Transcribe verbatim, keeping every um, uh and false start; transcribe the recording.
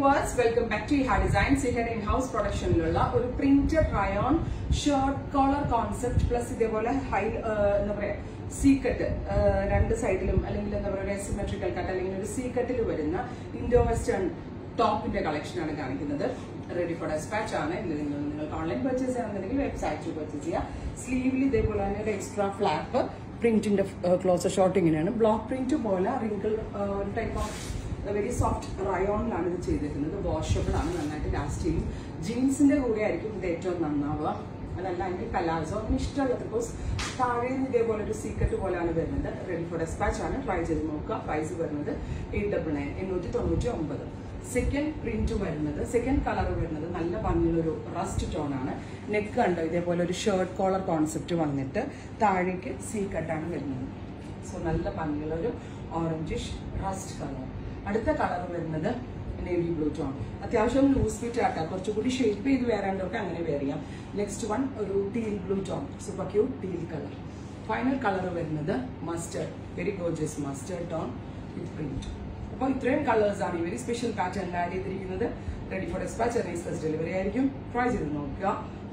viewers, welcome back to Iha Designs. Here in-house production lulla oru printed rayon shirt collar concept plus idevole high enna paraya C cut രണ്ട് സൈഡിലും അല്ലെങ്കിൽ എന്താ പറയുക symmetrical cut അല്ലെങ്കിൽ ഒരു C കട്ടിൽ വരുന്ന ഇൻഡോ വെസ്റ്റേൺ ടോപ്പിന്റെ കളക്ഷൻ ആണ് കാണിക്കുന്നത്. റെഡി ഫോർ ഡെസ്പാച്ച് ആണ്. ഇതിൽ നിങ്ങൾ നിങ്ങൾക്ക് ഓൺലൈൻ പർച്ചേസ് ചെയ്യണമെന്നുണ്ടെങ്കിൽ വെബ്സൈറ്റിൽ പർച്ചേസ് ചെയ്യാം. സ്ലീവിൽ ഇതേപോലെ തന്നെ ഒരു എക്സ്ട്രാ ഫ്ലാപ്പ് പ്രിന്റിന്റെ ക്ലോസ് ഷോർട്ട് ഇങ്ങനെയാണ്. ബ്ലോക്ക് പ്രിന്റ് പോലെ റിങ്കിൾ ഒരു ടൈപ്പ് ഓഫ് വെരി സോഫ്റ്റ് റയോണിലാണ് ഇത് ചെയ്തിരിക്കുന്നത്. വാഷബിൾ ആണ്, നന്നായിട്ട് ലാസ്റ്റ് ചെയ്യും. ജീൻസിന്റെ കൂടെ ആയിരിക്കും ഇത് ഏറ്റവും നന്നാവുക. അതല്ല എങ്കിൽ പലാസോ അങ്ങനെ ഇഷ്ടമുള്ളത്. ബിക്കോസ് താഴെ ഇതേപോലെ ഒരു സീക്രട്ട് പോലെയാണ് വരുന്നത്. റെഡി ഫോർ ഡെസ്പാച്ച് ആണ്. ട്രൈ ചെയ്ത് നോക്കുക. പ്രൈസ് വരുന്നത് എയ്റ്റ് ഡബിൾ നയൻ എണ്ണൂറ്റി തൊണ്ണൂറ്റി ഒമ്പത്. സെക്കൻഡ് പ്രിന്റ് വരുന്നത് സെക്കൻഡ് കളർ വരുന്നത് നല്ല ഭംഗിയുള്ളൊരു റസ്റ്റ് ടോൺ ആണ്. നെക്ക് കണ്ടോ ഇതേപോലെ ഒരു ഷർട്ട് കോളർ കോൺസെപ്റ്റ് വന്നിട്ട് താഴേക്ക് സീ കട്ടാണ് വരുന്നത്. സോ നല്ല ഭംഗിയുള്ളൊരു ഓറഞ്ചിഷ് റസ്റ്റ് കളർ. അടുത്ത കളർ വരുന്നത് നേവി ബ്ലൂ ടോൺ. അത്യാവശ്യം ലൂസ് ഫിറ്റ് ആക്കാം, കുറച്ചുകൂടി ഷേപ്പ് ചെയ്ത് വേറെണ്ടൊക്കെ അങ്ങനെ വെയർ ചെയ്യാം. നെക്സ്റ്റ് വൺ ഒരു teal blue tone, super cute teal colour. Final colour വരുന്നത് mustard, very gorgeous mustard tone with print. അപ്പോൾ ഇത്രയും കളേഴ്സ് ആണ് ഈ വെരി സ്പെഷ്യൽ പാറ്റേൺ ആഡ് ചെയ്തിരിക്കുന്നത്. Ready for dispatch, service delivery ആയിരിക്കും. ട്രൈ ചെയ്ത് നോക്കുക.